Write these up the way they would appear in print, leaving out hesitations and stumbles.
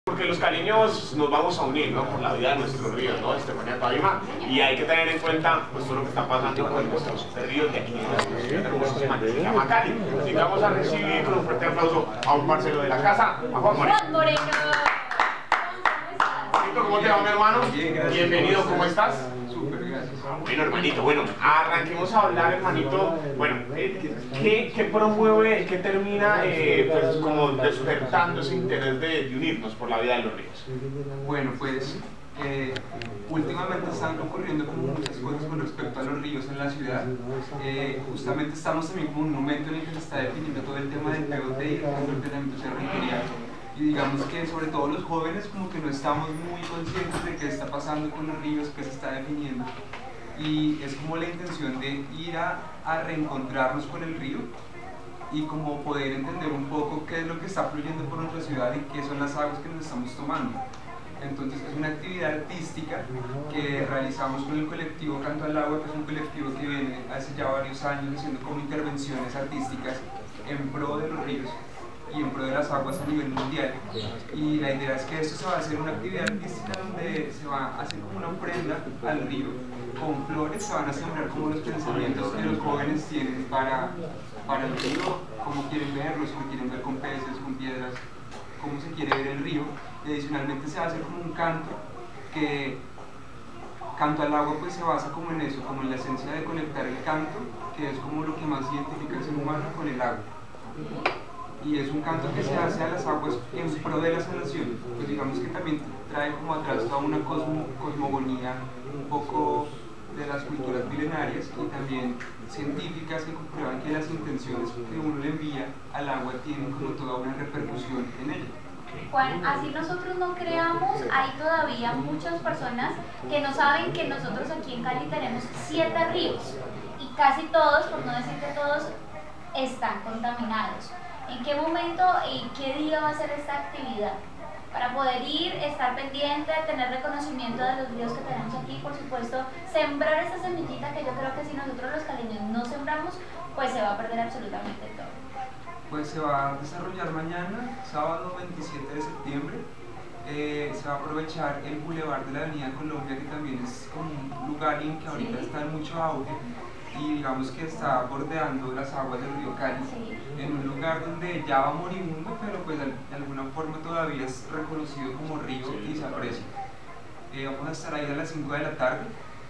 Porque los caleños nos vamos a unir, ¿no? Por la vida de nuestros ríos, ¿no? Estefanía Tolima, y hay que tener en cuenta pues, todo lo que está pasando con nuestros ríos de aquí, de nuestra ciudad hermosísima que se llama Cali. Así que vamos a recibir con un fuerte aplauso a un parcero de la casa, a Juan Moreno. Juan Moreno. ¿Cómo te va, mi hermano? Bien, gracias. Bienvenido, ¿cómo estás? Súper, gracias. Bueno, hermanito, bueno, arranquemos a hablar, hermanito. Bueno, ¿qué promueve, qué termina pues, como despertando ese interés de unirnos por la vida de los ríos? Bueno, pues últimamente están ocurriendo como muchas cosas con respecto a los ríos en la ciudad. Justamente estamos también como en un momento en el que se está definiendo todo el tema del POT y el ordenamiento territorial. Y digamos que sobre todo los jóvenes como que no estamos muy conscientes de qué está pasando con los ríos, qué se está definiendo. Y es como la intención de ir a reencontrarnos con el río y como poder entender un poco qué es lo que está fluyendo por nuestra ciudad y qué son las aguas que nos estamos tomando. Entonces es una actividad artística que realizamos con el colectivo Canto al Agua, que es un colectivo que viene hace ya varios años haciendo como intervenciones artísticas en pro de los ríos y en pro de las aguas a nivel mundial. Y la idea es que esto se va a hacer una actividad artística donde se va a hacer como una ofrenda al río con flores, se van a sembrar como los pensamientos que los jóvenes tienen para el río, cómo quieren verlo, si lo quieren ver con peces, con piedras, cómo se quiere ver el río. Y adicionalmente se va a hacer como un canto que Canto al Agua pues se basa como en eso, como en la esencia de conectar el canto, que es como lo que más identifica al ser humano con el agua. Y es un canto que se hace a las aguas en pro de la sanación. Pues digamos que también trae como atrás toda una cosmogonía un poco de las culturas milenarias y también científicas que comprueban que las intenciones que uno le envía al agua tienen como toda una repercusión en ella. Juan, así nosotros no creamos, hay todavía muchas personas que no saben que nosotros aquí en Cali tenemos 7 ríos y casi todos, por no decir que todos, están contaminados. ¿En qué momento y qué día va a ser esta actividad? Para poder ir, estar pendiente, tener reconocimiento de los ríos que tenemos aquí, por supuesto, sembrar esa semillita que yo creo que si nosotros los caleños no sembramos, pues se va a perder absolutamente todo. Pues se va a desarrollar mañana, sábado 27 de septiembre. Se va a aprovechar el bulevar de la Avenida Colombia, que también es como un lugar en que ahorita está en mucho auge y digamos que está bordeando las aguas del río Cali, en un lugar donde ya va moribundo, pero pues de alguna forma todavía es reconocido como río y se aprecia. Vamos a estar ahí a las 5 de la tarde.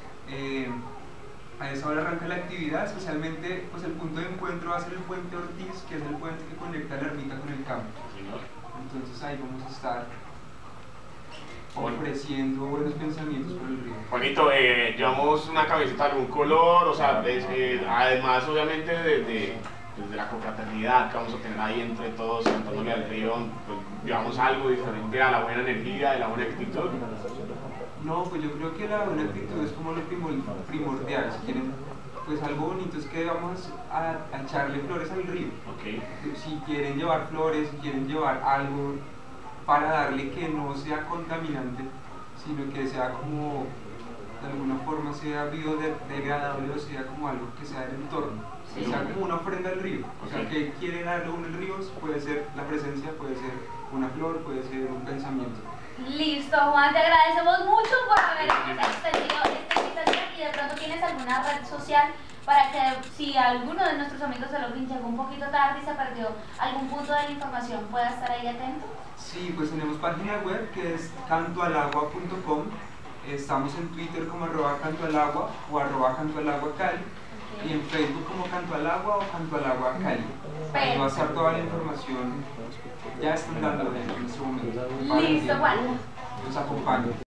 A esa hora arranca la actividad, especialmente pues el punto de encuentro va a ser el puente Ortiz, que es el puente que conecta la ermita con el campo. Entonces ahí vamos a estar ofreciendo buenos pensamientos por el río. Bonito, llevamos una camiseta de algún color, o sea, además obviamente desde la confraternidad que vamos a tener ahí entre todos cantándole al río, pues, llevamos algo diferente a la buena energía, de la buena actitud. No, pues yo creo que la buena actitud es como lo primordial. Si quieren, pues algo bonito es que vamos a echarle flores al río. Okay. Si quieren llevar flores, si quieren llevar algo para darle que no sea contaminante, sino que sea como, de alguna forma, sea biodegradable o sea como algo que sea del entorno. Sí. Sea como una ofrenda al río. O sea, que quiere darle uno al río, puede ser la presencia, puede ser una flor, puede ser un pensamiento. Listo, Juan, te agradecemos mucho por habernos extendido esta invitación y de pronto tienes alguna red social para que si alguno de nuestros amigos de Login llegó un poquito tarde y se perdió algún punto de la información, pueda estar ahí atento. Sí, pues tenemos página web que es cantoalagua.com. Estamos en Twitter como @cantoalagua o @cantoalaguacali. Y en Facebook como Canto al Agua o Canto al Agua Cali. Ahí va a estar toda la información, ya están dando en nuestro momento. Listo, Juan. Nos acompañen.